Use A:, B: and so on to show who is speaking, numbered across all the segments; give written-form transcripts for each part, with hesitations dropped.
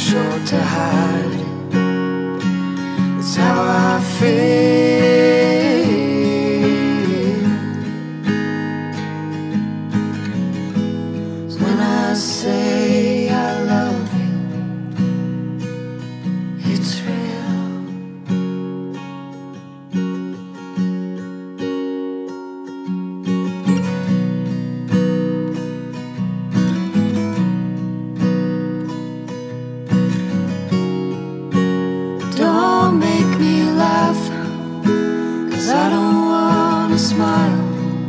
A: short to hide it. It's how I feel. It's when I say I love you, it's real. Don't make me laugh, 'cause I don't wanna smile.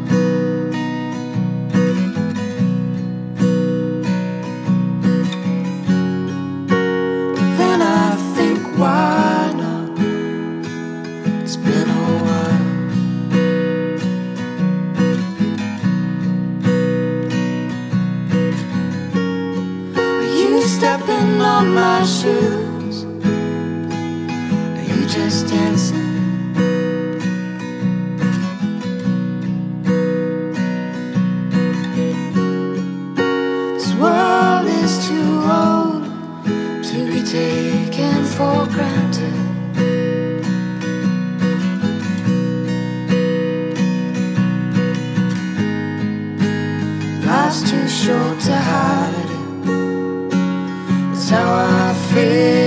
A: Then I think, why not? It's been a while. Are you stepping on my shoes? Are you just dancing? This world is too old to be taken for granted. Life's too short to hide it. It's how I feel.